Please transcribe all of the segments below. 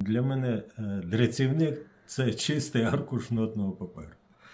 Для мене драцівник – це чистий аркуш нотного паперу.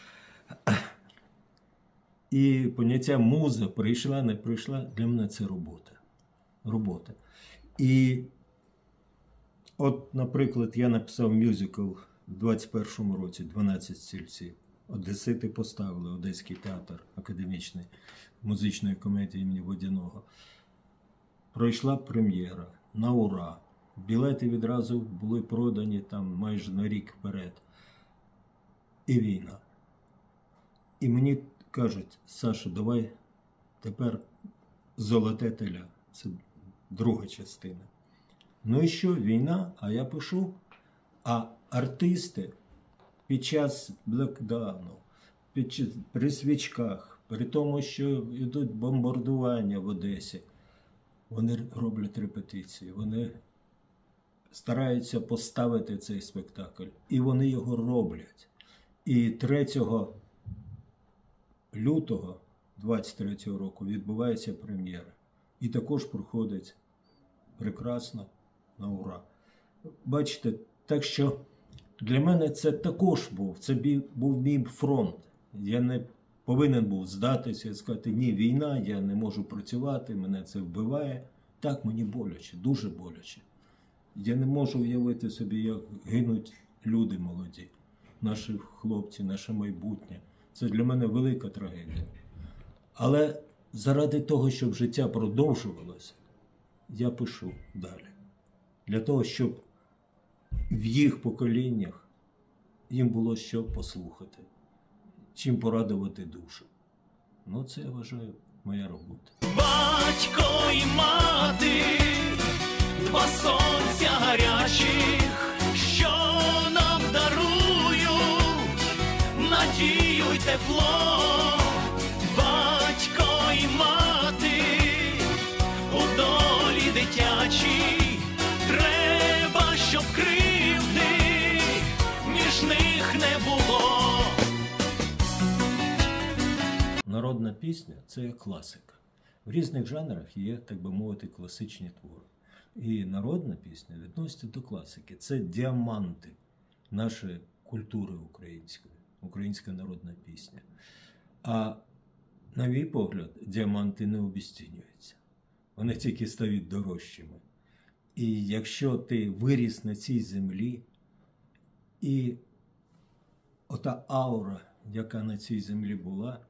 І поняття муза прийшла, не прийшла, для мене це робота. Робота. І от, наприклад, я написав мюзикл в 21-му році «12 стільців». Одесити поставили, Одеський театр академічний музичної комедії імені Водяного. Пройшла прем'єра на ура. Білети відразу були продані там майже на рік вперед. І війна. І мені кажуть: Саша, давай тепер «Золоте теля». Це друга частина. Ну і що, війна, а я пишу. А артисти під час блекдауну, при свічках, при тому, що йдуть бомбардування в Одесі, вони роблять репетиції, вони стараються поставити цей спектакль. І вони його роблять. І 3 лютого 23-го року відбувається прем'єра. І також проходить прекрасно, на ура. Бачите, так що для мене це також був, це був мій фронт. Я не повинен був здатися і сказати: ні, війна, я не можу працювати, мене це вбиває. Так, мені боляче, дуже боляче. Я не можу уявити собі, як гинуть люди молоді, наші хлопці, наше майбутнє. Це для мене велика трагедія. Але заради того, щоб життя продовжувалося, я пишу далі. Для того, щоб в їх поколіннях їм було що послухати, чим порадувати душу. Ну, це, я вважаю, моя робота. Батько і мати, два сонця гарячих, що нам дарують надію й тепло. Батько і мати, у долі дитячій, треба, щоб кривди між них не було. Народна пісня – це класика. В різних жанрах є, так би мовити, класичні твори. І народна пісня відноситься до класики. Це діаманти нашої культури української, українська народна пісня. А, на мій погляд, діаманти не обесцінюються. Вони тільки стають дорожчими. І якщо ти виріс на цій землі, і ота аура, яка на цій землі була,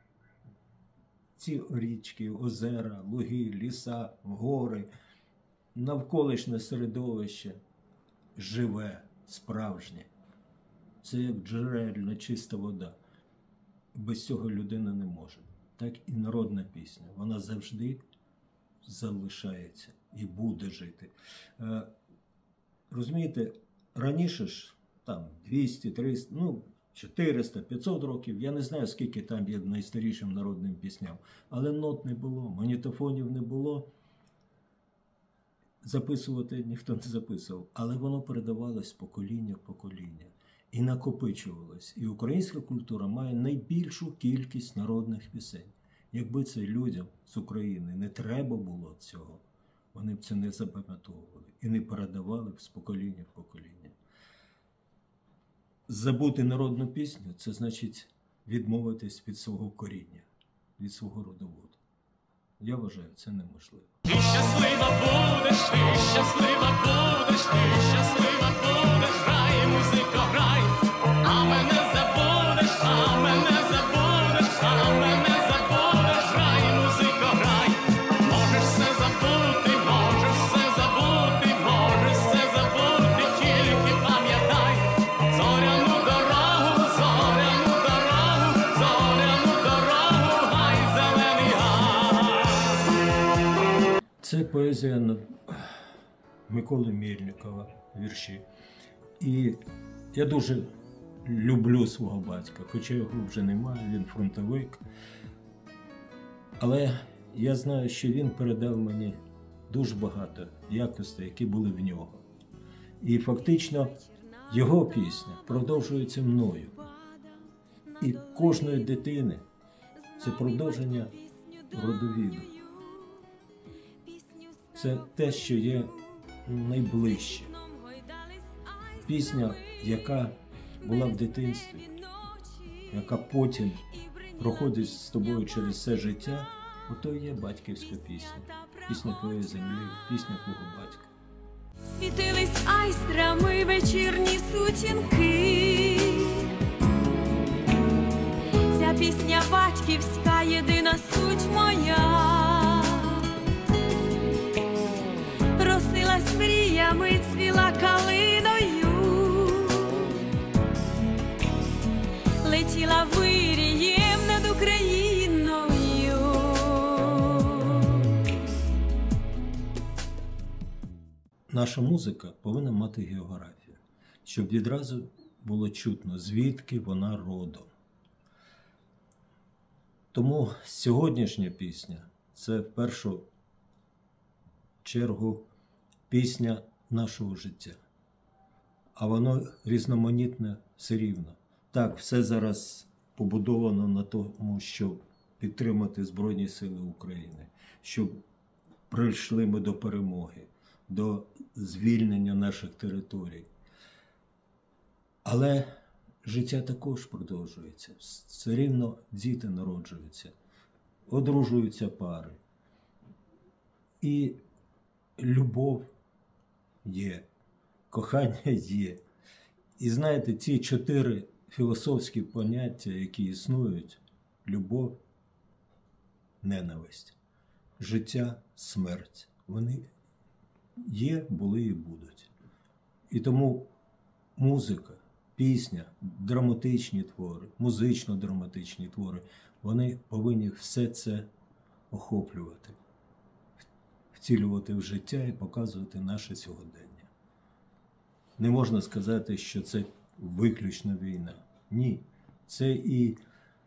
ці річки, озера, луги, ліса, гори, навколишнє середовище живе, справжнє. Це як джерельна, чиста вода. Без цього людина не може. Так і народна пісня. Вона завжди залишається і буде жити. Розумієте, раніше ж там 200, 300, 400, 500 років, я не знаю, скільки там є найстарішим народним пісням, але нот не було, магнітофонів не було, записувати ніхто не записував, але воно передавалось з покоління в покоління і накопичувалось. І українська культура має найбільшу кількість народних пісень. Якби це людям з України не треба було цього, вони б це не запам'ятовували і не передавали б з покоління в покоління. Забути народну пісню – це значить відмовитись від свого коріння, від свого родоводу. Я вважаю, це неможливо. Ти щаслива будеш, ти щаслива будеш, ти щаслива будеш, грай, музико, грай, а мене забудеш, а мене забудеш, а мене забудеш, грай, музико, грай. Можеш все забути, можеш все забути, можеш все забути, тільки пам'ятай зоряну дорогу, зоряну дорогу, зоряну дорогу, гай, зелений гай. Це поезія Миколи Мельникова, вірші. І я дуже люблю свого батька, хоча його вже немає, він фронтовик. Але я знаю, що він передав мені дуже багато якостей, які були в нього. І фактично його пісня продовжується мною. І кожної дитини це продовження родовіду. Це те, що є найближче. пісня, яка була в дитинстві, яка потім проходить з тобою через все життя, ото і є батьківська пісня. Пісня твоєї землі, пісня твого батька. Світились айстрами вечірні сутінки. Ця пісня батьківська, єдина суть моя. Росилась мріями, цвіла калиною. Летіла вирієм над Україною. Наша музика повинна мати географію, щоб відразу було чутно, звідки вона родом. Тому сьогоднішня пісня – це в першу чергу пісня нашого життя. А воно різноманітне все рівно. Так, все зараз побудовано на тому, щоб підтримати Збройні Сили України, щоб прийшли ми до перемоги, до звільнення наших територій. Але життя також продовжується. Все рівно діти народжуються, одружуються пари. І любов є, кохання є. І знаєте, ці 4 філософські поняття, які існують – любов, ненависть, життя, смерть – вони є, були і будуть. І тому музика, пісня, драматичні твори, музично-драматичні твори, вони повинні все це охоплювати, втілювати в життя і показувати наше сьогодення. Не можна сказати, що це виключно війна. Ні. Це і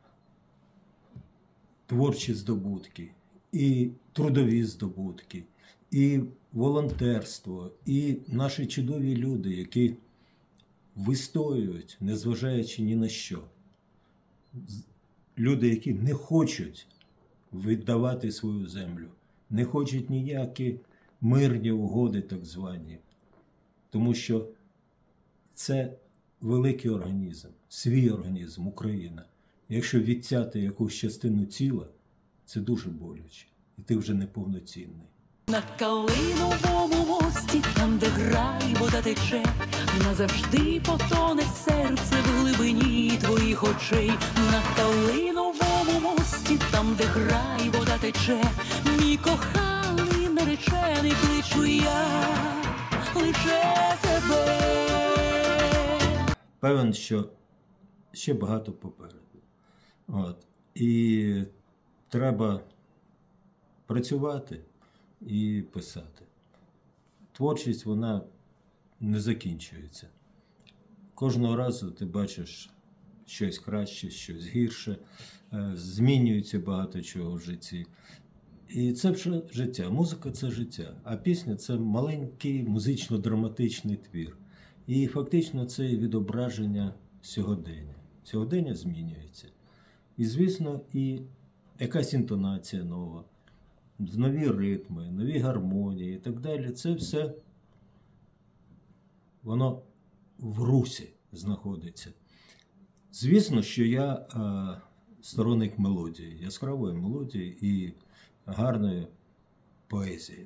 творчі здобутки, і трудові здобутки, і волонтерство, і наші чудові люди, які вистоюють, незважаючи ні на що. Люди, які не хочуть віддавати свою землю, не хочуть ніякі мирні угоди так звані. Тому що це великий організм, свій організм, Україна. Якщо відтяти якусь частину тіла, це дуже боляче. І ти вже неповноцінний. На калиновому мості, там, де грай, вода тече, назавжди потоне серце в глибині твоїх очей. На калиновому мості, там, де грай, вода тече, мій коханий наречений, кличу я лише тебе. Певен, що ще багато попереду. І треба працювати і писати. Творчість, вона не закінчується. Кожного разу ти бачиш щось краще, щось гірше, змінюється багато чого в житті. І це вже життя. Музика – це життя, а пісня – це маленький музично-драматичний твір. І фактично це відображення сьогодення. Сьогодення змінюється. І, звісно, і якась інтонація нова, нові ритми, нові гармонії і так далі. Це все, воно в русі знаходиться. Звісно, що я сторонник мелодії, яскравої мелодії і гарної поезії.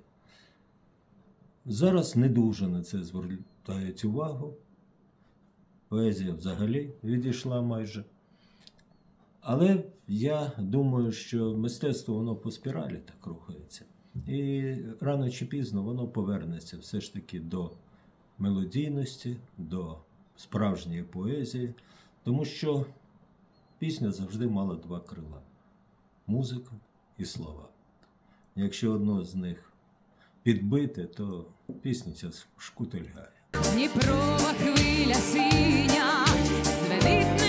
Зараз не дуже на це звертають увагу. Поезія взагалі відійшла майже. Але я думаю, що мистецтво, воно по спіралі так рухається. І рано чи пізно воно повернеться все ж таки до мелодійності, до справжньої поезії. Тому що пісня завжди мала 2 крила – музика і слова. Якщо одно з них підбите, то пісня ця шкутильгає. Дніпрова хвиля синя, зведить